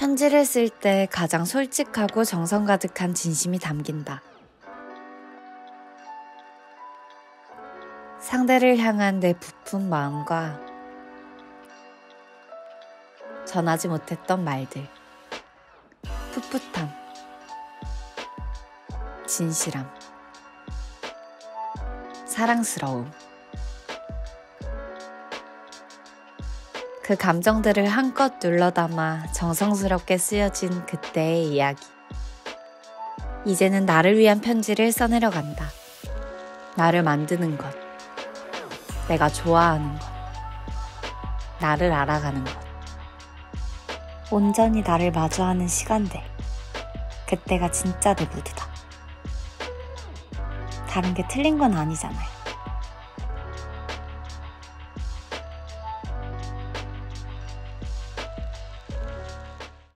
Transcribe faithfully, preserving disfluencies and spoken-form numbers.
편지를 쓸 때 가장 솔직하고 정성 가득한 진심이 담긴다. 상대를 향한 내 부푼 마음과 전하지 못했던 말들, 풋풋함, 진실함, 사랑스러움. 그 감정들을 한껏 눌러 담아 정성스럽게 쓰여진 그때의 이야기. 이제는 나를 위한 편지를 써내려 간다. 나를 만드는 것, 내가 좋아하는 것, 나를 알아가는 것. 온전히 나를 마주하는 시간들. 그때가 진짜 내 무드다. 다른 게 틀린 건 아니잖아요.